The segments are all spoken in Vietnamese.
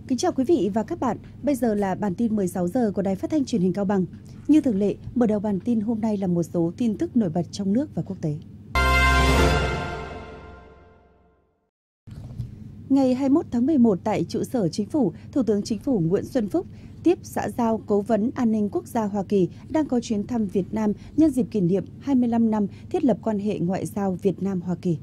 Kính chào quý vị và các bạn. Bây giờ là bản tin 16 giờ của Đài Phát thanh Truyền hình Cao Bằng. Như thường lệ, mở đầu bản tin hôm nay là một số tin tức nổi bật trong nước và quốc tế. Ngày 21 tháng 11 tại trụ sở Chính phủ, Thủ tướng Chính phủ Nguyễn Xuân Phúc tiếp xã giao Cố vấn An ninh Quốc gia Hoa Kỳ đang có chuyến thăm Việt Nam nhân dịp kỷ niệm 25 năm thiết lập quan hệ ngoại giao Việt Nam-Hoa Kỳ.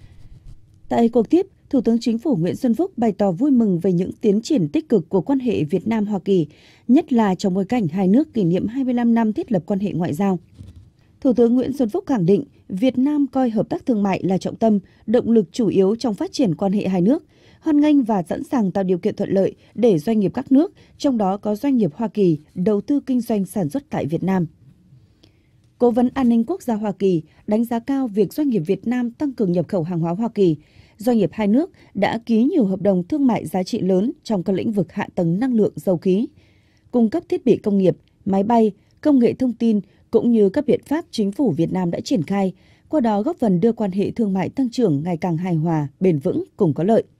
Tại cuộc tiếp, Thủ tướng Chính phủ Nguyễn Xuân Phúc bày tỏ vui mừng về những tiến triển tích cực của quan hệ Việt Nam-Hoa Kỳ, nhất là trong bối cảnh hai nước kỷ niệm 25 năm thiết lập quan hệ ngoại giao. Thủ tướng Nguyễn Xuân Phúc khẳng định Việt Nam coi hợp tác thương mại là trọng tâm, động lực chủ yếu trong phát triển quan hệ hai nước, hoan nghênh và sẵn sàng tạo điều kiện thuận lợi để doanh nghiệp các nước, trong đó có doanh nghiệp Hoa Kỳ, đầu tư kinh doanh sản xuất tại Việt Nam. Cố vấn An ninh Quốc gia Hoa Kỳ đánh giá cao việc doanh nghiệp Việt Nam tăng cường nhập khẩu hàng hóa Hoa Kỳ. Doanh nghiệp hai nước đã ký nhiều hợp đồng thương mại giá trị lớn trong các lĩnh vực hạ tầng năng lượng dầu khí, cung cấp thiết bị công nghiệp, máy bay, công nghệ thông tin cũng như các biện pháp chính phủ Việt Nam đã triển khai, qua đó góp phần đưa quan hệ thương mại tăng trưởng ngày càng hài hòa, bền vững, cùng có lợi.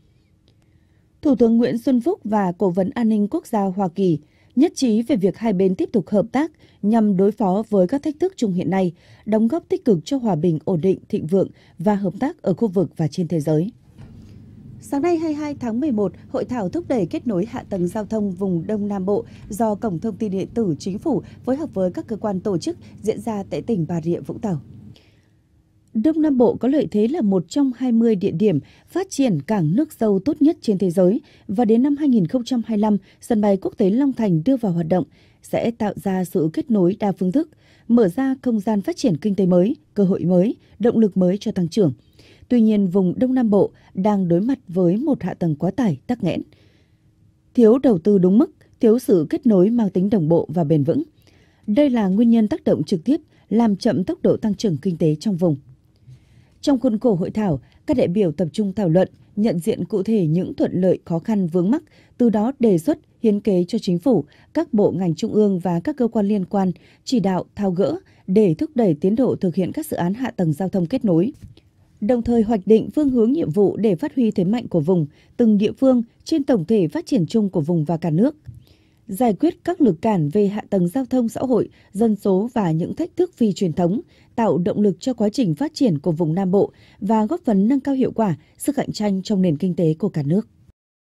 Thủ tướng Nguyễn Xuân Phúc và Cố vấn An ninh Quốc gia Hoa Kỳ nhất trí về việc hai bên tiếp tục hợp tác nhằm đối phó với các thách thức chung hiện nay, đóng góp tích cực cho hòa bình, ổn định, thịnh vượng và hợp tác ở khu vực và trên thế giới. Sáng nay 22 tháng 11, Hội thảo thúc đẩy kết nối hạ tầng giao thông vùng Đông Nam Bộ do Cổng Thông tin Điện tử Chính phủ phối hợp với các cơ quan tổ chức diễn ra tại tỉnh Bà Rịa Vũng Tàu. Đông Nam Bộ có lợi thế là một trong 20 địa điểm phát triển cảng nước sâu tốt nhất trên thế giới và đến năm 2025, sân bay quốc tế Long Thành đưa vào hoạt động sẽ tạo ra sự kết nối đa phương thức, mở ra không gian phát triển kinh tế mới, cơ hội mới, động lực mới cho tăng trưởng. Tuy nhiên, vùng Đông Nam Bộ đang đối mặt với một hạ tầng quá tải, tắc nghẽn, thiếu đầu tư đúng mức, thiếu sự kết nối mang tính đồng bộ và bền vững. Đây là nguyên nhân tác động trực tiếp làm chậm tốc độ tăng trưởng kinh tế trong vùng. Trong khuôn khổ hội thảo, các đại biểu tập trung thảo luận, nhận diện cụ thể những thuận lợi, khó khăn, vướng mắc, từ đó đề xuất, hiến kế cho chính phủ, các bộ ngành trung ương và các cơ quan liên quan chỉ đạo, tháo gỡ để thúc đẩy tiến độ thực hiện các dự án hạ tầng giao thông kết nối. Đồng thời hoạch định phương hướng nhiệm vụ để phát huy thế mạnh của vùng, từng địa phương trên tổng thể phát triển chung của vùng và cả nước. Giải quyết các lực cản về hạ tầng giao thông xã hội, dân số và những thách thức phi truyền thống, tạo động lực cho quá trình phát triển của vùng Nam Bộ và góp phần nâng cao hiệu quả, sức cạnh tranh trong nền kinh tế của cả nước.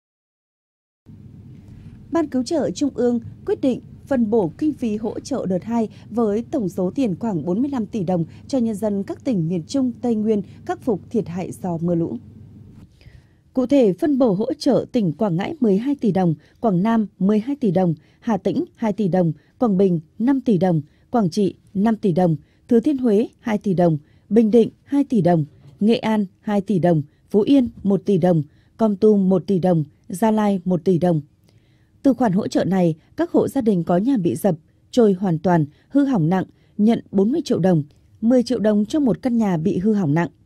Ban Cứu trợ Trung ương quyết định phân bổ kinh phí hỗ trợ đợt 2 với tổng số tiền khoảng 45 tỷ đồng cho nhân dân các tỉnh miền Trung, Tây Nguyên khắc phục thiệt hại do mưa lũ. Cụ thể, phân bổ hỗ trợ tỉnh Quảng Ngãi 12 tỷ đồng, Quảng Nam 12 tỷ đồng, Hà Tĩnh 2 tỷ đồng, Quảng Bình 5 tỷ đồng, Quảng Trị 5 tỷ đồng, Thừa Thiên Huế 2 tỷ đồng, Bình Định 2 tỷ đồng, Nghệ An 2 tỷ đồng, Phú Yên 1 tỷ đồng, Kon Tum 1 tỷ đồng, Gia Lai 1 tỷ đồng. Từ khoản hỗ trợ này, các hộ gia đình có nhà bị dập, trôi hoàn toàn, hư hỏng nặng, nhận 40 triệu đồng, 10 triệu đồng cho một căn nhà bị hư hỏng nặng.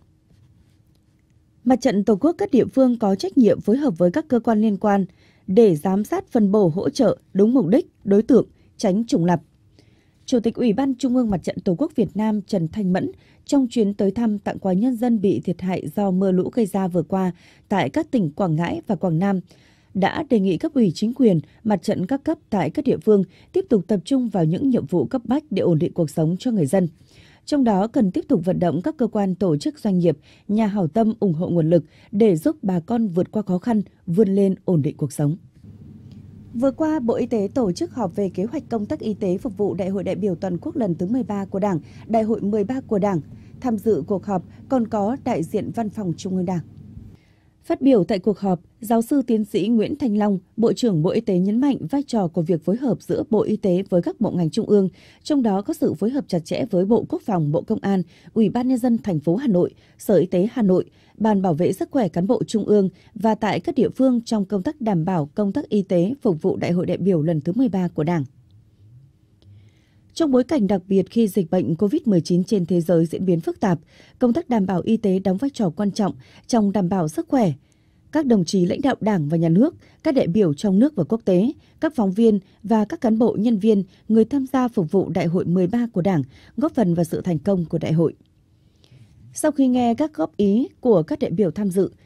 Mặt trận Tổ quốc các địa phương có trách nhiệm phối hợp với các cơ quan liên quan để giám sát phân bổ hỗ trợ đúng mục đích, đối tượng, tránh trùng lặp. Chủ tịch Ủy ban Trung ương Mặt trận Tổ quốc Việt Nam Trần Thanh Mẫn trong chuyến tới thăm tặng quà nhân dân bị thiệt hại do mưa lũ gây ra vừa qua tại các tỉnh Quảng Ngãi và Quảng Nam đã đề nghị cấp ủy chính quyền, mặt trận các cấp tại các địa phương tiếp tục tập trung vào những nhiệm vụ cấp bách để ổn định cuộc sống cho người dân. Trong đó cần tiếp tục vận động các cơ quan, tổ chức, doanh nghiệp, nhà hảo tâm ủng hộ nguồn lực để giúp bà con vượt qua khó khăn, vươn lên ổn định cuộc sống. Vừa qua, Bộ Y tế tổ chức họp về kế hoạch công tác y tế phục vụ Đại hội đại biểu toàn quốc lần thứ 13 của Đảng, Đại hội 13 của Đảng. Tham dự cuộc họp còn có đại diện Văn phòng Trung ương Đảng. Phát biểu tại cuộc họp, Giáo sư tiến sĩ Nguyễn Thanh Long, Bộ trưởng Bộ Y tế nhấn mạnh vai trò của việc phối hợp giữa Bộ Y tế với các bộ ngành trung ương, trong đó có sự phối hợp chặt chẽ với Bộ Quốc phòng, Bộ Công an, Ủy ban Nhân dân thành phố Hà Nội, Sở Y tế Hà Nội, Ban bảo vệ sức khỏe cán bộ trung ương và tại các địa phương trong công tác đảm bảo công tác y tế phục vụ Đại hội đại biểu lần thứ 13 của Đảng. Trong bối cảnh đặc biệt khi dịch bệnh COVID-19 trên thế giới diễn biến phức tạp, công tác đảm bảo y tế đóng vai trò quan trọng trong đảm bảo sức khỏe. Các đồng chí lãnh đạo Đảng và Nhà nước, các đại biểu trong nước và quốc tế, các phóng viên và các cán bộ nhân viên, người tham gia phục vụ Đại hội 13 của Đảng, góp phần vào sự thành công của đại hội. Sau khi nghe các góp ý của các đại biểu tham dự,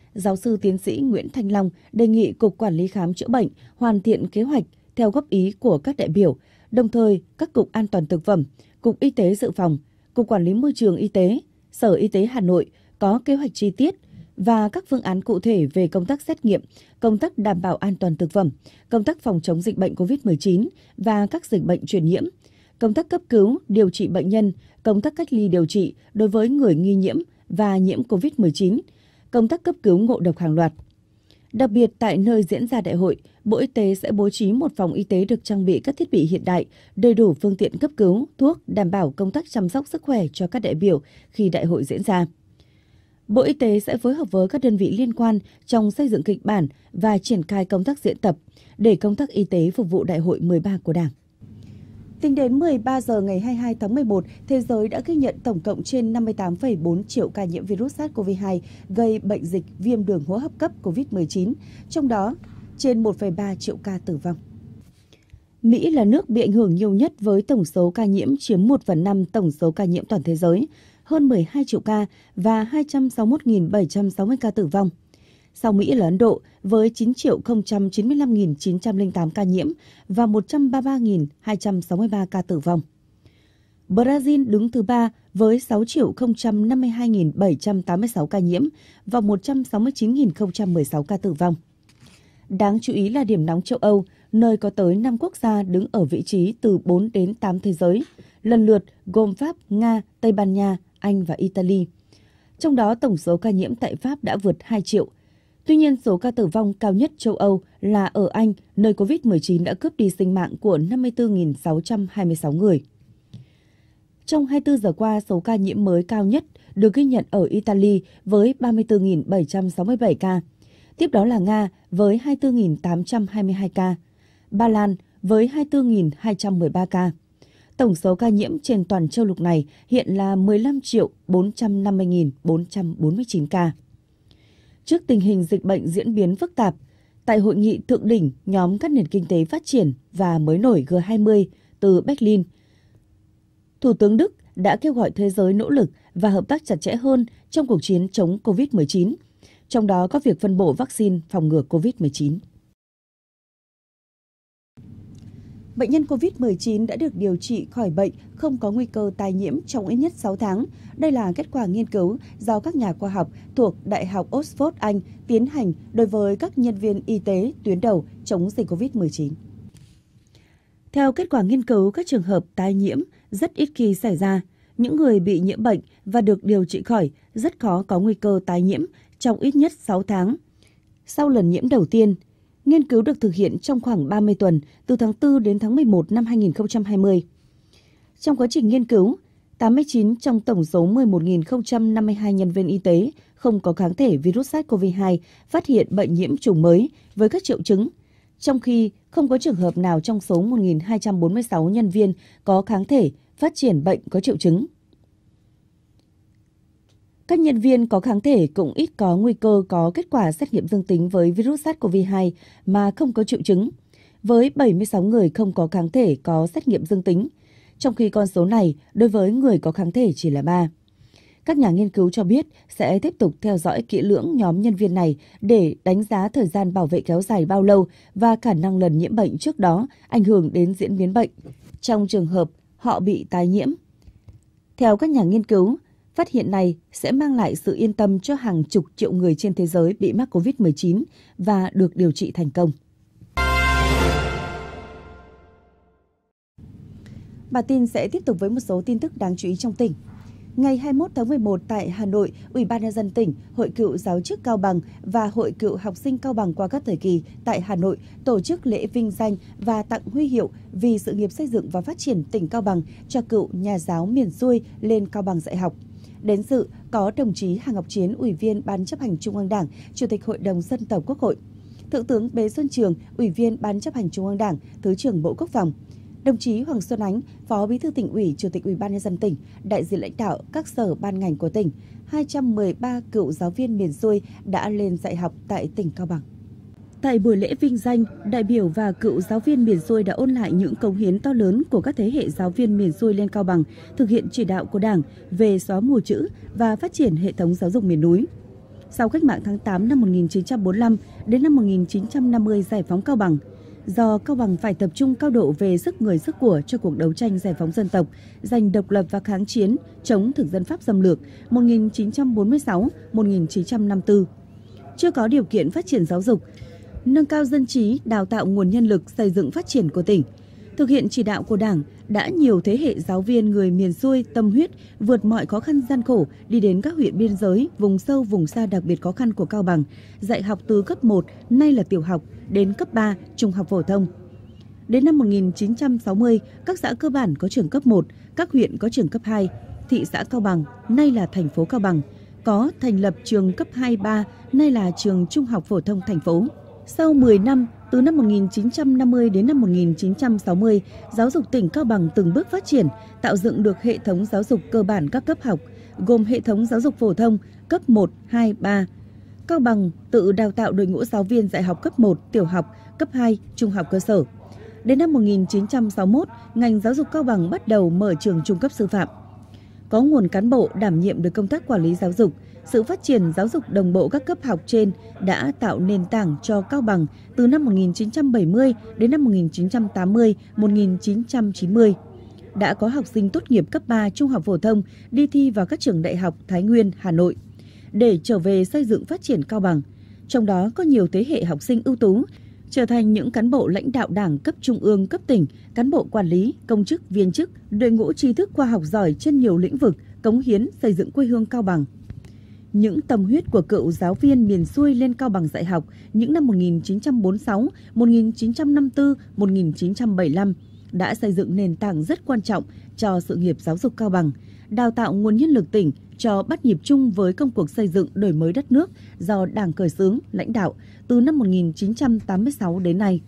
Giáo sư tiến sĩ Nguyễn Thanh Long đề nghị Cục Quản lý Khám chữa bệnh hoàn thiện kế hoạch theo góp ý của các đại biểu, đồng thời các Cục An toàn Thực phẩm, Cục Y tế Dự phòng, Cục Quản lý Môi trường Y tế, Sở Y tế Hà Nội có kế hoạch chi tiết và các phương án cụ thể về công tác xét nghiệm, công tác đảm bảo an toàn thực phẩm, công tác phòng chống dịch bệnh COVID-19 và các dịch bệnh truyền nhiễm, công tác cấp cứu, điều trị bệnh nhân, công tác cách ly điều trị đối với người nghi nhiễm và nhiễm COVID-19, công tác cấp cứu ngộ độc hàng loạt. Đặc biệt, tại nơi diễn ra đại hội, Bộ Y tế sẽ bố trí một phòng y tế được trang bị các thiết bị hiện đại, đầy đủ phương tiện cấp cứu, thuốc, đảm bảo công tác chăm sóc sức khỏe cho các đại biểu khi đại hội diễn ra. Bộ Y tế sẽ phối hợp với các đơn vị liên quan trong xây dựng kịch bản và triển khai công tác diễn tập để công tác y tế phục vụ Đại hội 13 của Đảng. Tính đến 13 giờ ngày 22 tháng 11, thế giới đã ghi nhận tổng cộng trên 58,4 triệu ca nhiễm virus SARS-CoV-2 gây bệnh dịch viêm đường hô hấp cấp COVID-19, trong đó trên 1,3 triệu ca tử vong. Mỹ là nước bị ảnh hưởng nhiều nhất với tổng số ca nhiễm chiếm 1/5 tổng số ca nhiễm toàn thế giới, hơn 12 triệu ca và 261.760 ca tử vong. Sau Mỹ là Ấn Độ với 9.095.908 ca nhiễm và 133.263 ca tử vong. Brazil đứng thứ 3 với 6.052.786 ca nhiễm và 169.016 ca tử vong. Đáng chú ý là điểm nóng châu Âu, nơi có tới 5 quốc gia đứng ở vị trí từ 4 đến 8 thế giới, lần lượt gồm Pháp, Nga, Tây Ban Nha, Anh và Italy. Trong đó, tổng số ca nhiễm tại Pháp đã vượt 2 triệu. Tuy nhiên, số ca tử vong cao nhất châu Âu là ở Anh, nơi COVID-19 đã cướp đi sinh mạng của 54.626 người. Trong 24 giờ qua, số ca nhiễm mới cao nhất được ghi nhận ở Italy với 34.767 ca. Tiếp đó là Nga với 24.822 ca, Ba Lan với 24.213 ca. Tổng số ca nhiễm trên toàn châu lục này hiện là 15.450.449 ca. Trước tình hình dịch bệnh diễn biến phức tạp, tại hội nghị thượng đỉnh nhóm các nền kinh tế phát triển và mới nổi G20 từ Berlin, Thủ tướng Đức đã kêu gọi thế giới nỗ lực và hợp tác chặt chẽ hơn trong cuộc chiến chống COVID-19, trong đó có việc phân bổ vaccine phòng ngừa COVID-19. Bệnh nhân COVID-19 đã được điều trị khỏi bệnh, không có nguy cơ tái nhiễm trong ít nhất 6 tháng. Đây là kết quả nghiên cứu do các nhà khoa học thuộc Đại học Oxford, Anh tiến hành đối với các nhân viên y tế tuyến đầu chống dịch COVID-19. Theo kết quả nghiên cứu, các trường hợp tái nhiễm rất ít khi xảy ra. Những người bị nhiễm bệnh và được điều trị khỏi rất khó có nguy cơ tái nhiễm trong ít nhất 6 tháng. Sau lần nhiễm đầu tiên, nghiên cứu được thực hiện trong khoảng 30 tuần, từ tháng 4 đến tháng 11 năm 2020. Trong quá trình nghiên cứu, 89 trong tổng số 11.052 nhân viên y tế không có kháng thể virus SARS-CoV-2 phát hiện bệnh nhiễm chủng mới với các triệu chứng, trong khi không có trường hợp nào trong số 1.246 nhân viên có kháng thể phát triển bệnh có triệu chứng. Các nhân viên có kháng thể cũng ít có nguy cơ có kết quả xét nghiệm dương tính với virus SARS-CoV-2 mà không có triệu chứng, với 76 người không có kháng thể có xét nghiệm dương tính, trong khi con số này đối với người có kháng thể chỉ là 3. Các nhà nghiên cứu cho biết sẽ tiếp tục theo dõi kỹ lưỡng nhóm nhân viên này để đánh giá thời gian bảo vệ kéo dài bao lâu và khả năng lần nhiễm bệnh trước đó ảnh hưởng đến diễn biến bệnh, trong trường hợp họ bị tái nhiễm. Theo các nhà nghiên cứu, phát hiện này sẽ mang lại sự yên tâm cho hàng chục triệu người trên thế giới bị mắc COVID-19 và được điều trị thành công. Bản tin sẽ tiếp tục với một số tin tức đáng chú ý trong tỉnh. Ngày 21 tháng 11 tại Hà Nội, Ủy ban nhân dân tỉnh, Hội cựu giáo chức Cao Bằng và Hội cựu học sinh Cao Bằng qua các thời kỳ tại Hà Nội tổ chức lễ vinh danh và tặng huy hiệu vì sự nghiệp xây dựng và phát triển tỉnh Cao Bằng cho cựu nhà giáo miền xuôi lên Cao Bằng dạy học. Đến dự có đồng chí Hà Ngọc Chiến, Ủy viên Ban chấp hành Trung ương Đảng, Chủ tịch Hội đồng Dân tộc Quốc hội, Thượng tướng Bế Xuân Trường, Ủy viên Ban chấp hành Trung ương Đảng, Thứ trưởng Bộ Quốc phòng, đồng chí Hoàng Xuân Ánh, Phó Bí thư Tỉnh ủy, Chủ tịch Ủy ban nhân dân tỉnh, đại diện lãnh đạo các sở ban ngành của tỉnh, 213 cựu giáo viên miền xuôi đã lên dạy học tại tỉnh Cao Bằng. Tại buổi lễ vinh danh, đại biểu và cựu giáo viên miền xuôi đã ôn lại những cống hiến to lớn của các thế hệ giáo viên miền xuôi lên Cao Bằng, thực hiện chỉ đạo của Đảng về xóa mù chữ và phát triển hệ thống giáo dục miền núi. Sau cách mạng tháng 8 năm 1945 đến năm 1950 giải phóng Cao Bằng, do Cao Bằng phải tập trung cao độ về sức người sức của cho cuộc đấu tranh giải phóng dân tộc, giành độc lập và kháng chiến chống thực dân Pháp xâm lược 1946-1954. Chưa có điều kiện phát triển giáo dục, nâng cao dân trí, đào tạo nguồn nhân lực xây dựng phát triển của tỉnh. Thực hiện chỉ đạo của Đảng, đã nhiều thế hệ giáo viên người miền xuôi tâm huyết vượt mọi khó khăn gian khổ đi đến các huyện biên giới, vùng sâu, vùng xa đặc biệt khó khăn của Cao Bằng, dạy học từ cấp 1, nay là tiểu học, đến cấp 3, trung học phổ thông. Đến năm 1960, các xã cơ bản có trường cấp 1, các huyện có trường cấp 2, thị xã Cao Bằng, nay là thành phố Cao Bằng, có thành lập trường cấp 2-3, nay là trường trung học phổ thông thành phố. Sau 10 năm, từ năm 1950 đến năm 1960, giáo dục tỉnh Cao Bằng từng bước phát triển, tạo dựng được hệ thống giáo dục cơ bản các cấp học, gồm hệ thống giáo dục phổ thông cấp 1, 2, 3. Cao Bằng tự đào tạo đội ngũ giáo viên dạy học cấp 1, tiểu học, cấp 2, trung học cơ sở. Đến năm 1961, ngành giáo dục Cao Bằng bắt đầu mở trường trung cấp sư phạm. Có nguồn cán bộ đảm nhiệm được công tác quản lý giáo dục, sự phát triển giáo dục đồng bộ các cấp học trên đã tạo nền tảng cho Cao Bằng từ năm 1970 đến năm 1980, 1990. Đã có học sinh tốt nghiệp cấp 3 trung học phổ thông đi thi vào các trường đại học Thái Nguyên, Hà Nội để trở về xây dựng phát triển Cao Bằng. Trong đó có nhiều thế hệ học sinh ưu tú, trở thành những cán bộ lãnh đạo Đảng cấp trung ương, cấp tỉnh, cán bộ quản lý, công chức, viên chức, đội ngũ trí thức khoa học giỏi trên nhiều lĩnh vực, cống hiến xây dựng quê hương Cao Bằng. Những tâm huyết của cựu giáo viên miền xuôi lên Cao Bằng dạy học những năm 1946, 1954, 1975 đã xây dựng nền tảng rất quan trọng cho sự nghiệp giáo dục Cao Bằng, đào tạo nguồn nhân lực tỉnh cho bắt nhịp chung với công cuộc xây dựng đổi mới đất nước do Đảng khởi xướng, lãnh đạo từ năm 1986 đến nay.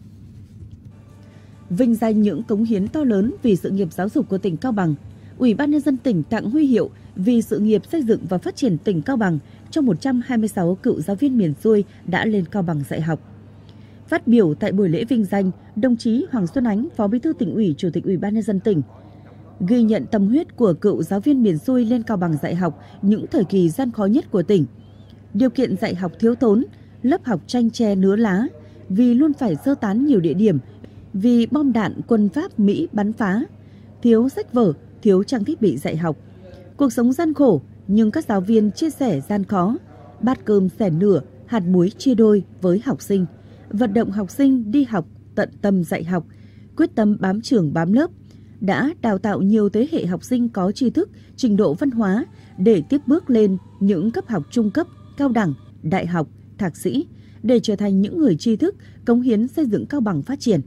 Vinh danh những cống hiến to lớn vì sự nghiệp giáo dục của tỉnh Cao Bằng, Ủy ban Nhân dân tỉnh tặng huy hiệu vì sự nghiệp xây dựng và phát triển tỉnh Cao Bằng cho 126 cựu giáo viên miền xuôi đã lên Cao Bằng dạy học. Phát biểu tại buổi lễ vinh danh, đồng chí Hoàng Xuân Ánh, Phó Bí thư Tỉnh ủy, Chủ tịch Ủy ban Nhân dân tỉnh, ghi nhận tâm huyết của cựu giáo viên miền xuôi lên Cao Bằng dạy học những thời kỳ gian khó nhất của tỉnh. Điều kiện dạy học thiếu thốn, lớp học tranh tre nứa lá, vì luôn phải sơ tán nhiều địa điểm, vì bom đạn quân Pháp Mỹ bắn phá, thiếu sách vở, thiếu trang thiết bị dạy học. Cuộc sống gian khổ, nhưng các giáo viên chia sẻ gian khó, bát cơm xẻ nửa, hạt muối chia đôi với học sinh, vận động học sinh đi học, tận tâm dạy học, quyết tâm bám trường bám lớp, đã đào tạo nhiều thế hệ học sinh có tri thức, trình độ văn hóa để tiếp bước lên những cấp học trung cấp, cao đẳng, đại học, thạc sĩ, để trở thành những người tri thức, cống hiến xây dựng Cao Bằng phát triển.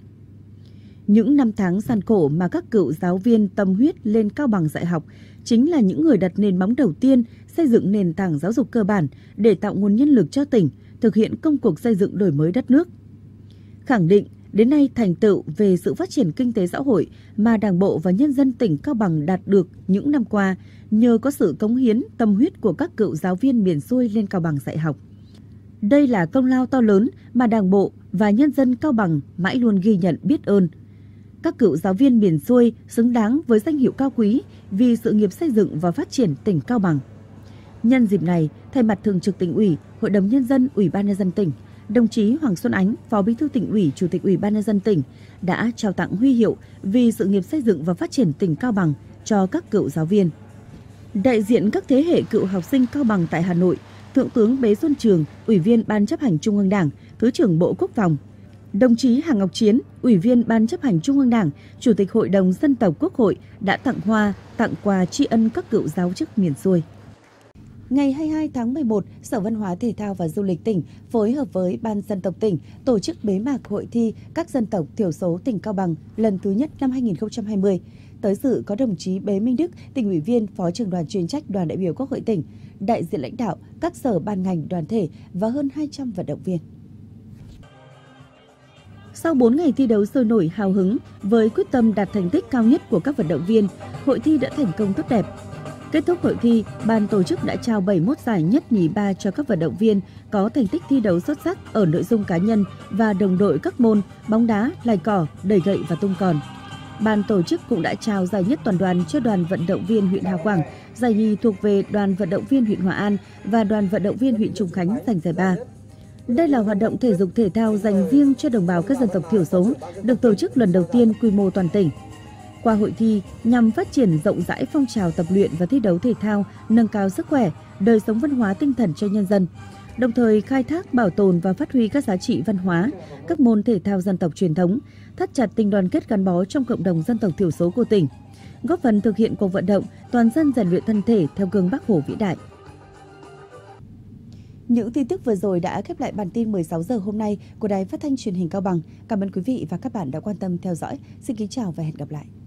Những năm tháng gian khổ mà các cựu giáo viên tâm huyết lên Cao Bằng dạy học chính là những người đặt nền móng đầu tiên xây dựng nền tảng giáo dục cơ bản để tạo nguồn nhân lực cho tỉnh, thực hiện công cuộc xây dựng đổi mới đất nước. Khẳng định, đến nay thành tựu về sự phát triển kinh tế xã hội mà Đảng bộ và nhân dân tỉnh Cao Bằng đạt được những năm qua nhờ có sự cống hiến tâm huyết của các cựu giáo viên miền xuôi lên Cao Bằng dạy học. Đây là công lao to lớn mà Đảng bộ và nhân dân Cao Bằng mãi luôn ghi nhận biết ơn. Các cựu giáo viên miền xuôi xứng đáng với danh hiệu cao quý vì sự nghiệp xây dựng và phát triển tỉnh Cao Bằng. Nhân dịp này, thay mặt Thường trực Tỉnh ủy, Hội đồng Nhân dân, Ủy ban Nhân dân tỉnh, đồng chí Hoàng Xuân Ánh, Phó Bí thư Tỉnh ủy, Chủ tịch Ủy ban Nhân dân tỉnh đã trao tặng huy hiệu vì sự nghiệp xây dựng và phát triển tỉnh Cao Bằng cho các cựu giáo viên. Đại diện các thế hệ cựu học sinh Cao Bằng tại Hà Nội, Thượng tướng Bế Xuân Trường, Ủy viên Ban Chấp hành Trung ương Đảng, Thứ trưởng Bộ Quốc phòng, đồng chí Hà Ngọc Chiến, Ủy viên Ban Chấp hành Trung ương Đảng, Chủ tịch Hội đồng Dân tộc Quốc hội đã tặng hoa, tặng quà tri ân các cựu giáo chức miền xuôi. Ngày 22 tháng 11, Sở Văn hóa Thể thao và Du lịch tỉnh phối hợp với Ban Dân tộc tỉnh tổ chức bế mạc hội thi các dân tộc thiểu số tỉnh Cao Bằng lần thứ nhất năm 2020. Tới dự có đồng chí Bế Minh Đức, Tỉnh ủy viên, Phó trưởng đoàn chuyên trách Đoàn đại biểu Quốc hội tỉnh, đại diện lãnh đạo các sở ban ngành đoàn thể và hơn 200 vận động viên. Sau 4 ngày thi đấu sôi nổi hào hứng với quyết tâm đạt thành tích cao nhất của các vận động viên, hội thi đã thành công tốt đẹp. Kết thúc hội thi, ban tổ chức đã trao 71 giải nhất nhì ba cho các vận động viên có thành tích thi đấu xuất sắc ở nội dung cá nhân và đồng đội các môn bóng đá, lày cỏ, đẩy gậy và tung còn. Ban tổ chức cũng đã trao giải nhất toàn đoàn cho đoàn vận động viên huyện Hào Quảng, giải nhì thuộc về đoàn vận động viên huyện Hòa An và đoàn vận động viên huyện Trùng Khánh giành giải ba. Đây là hoạt động thể dục thể thao dành riêng cho đồng bào các dân tộc thiểu số, được tổ chức lần đầu tiên quy mô toàn tỉnh. Qua hội thi, nhằm phát triển rộng rãi phong trào tập luyện và thi đấu thể thao, nâng cao sức khỏe, đời sống văn hóa tinh thần cho nhân dân, đồng thời khai thác, bảo tồn và phát huy các giá trị văn hóa, các môn thể thao dân tộc truyền thống, thắt chặt tình đoàn kết gắn bó trong cộng đồng dân tộc thiểu số của tỉnh, góp phần thực hiện cuộc vận động toàn dân rèn luyện thân thể theo gương Bác Hồ vĩ đại. Những tin tức vừa rồi đã khép lại bản tin 16 giờ hôm nay của Đài Phát thanh Truyền hình Cao Bằng. Cảm ơn quý vị và các bạn đã quan tâm theo dõi. Xin kính chào và hẹn gặp lại.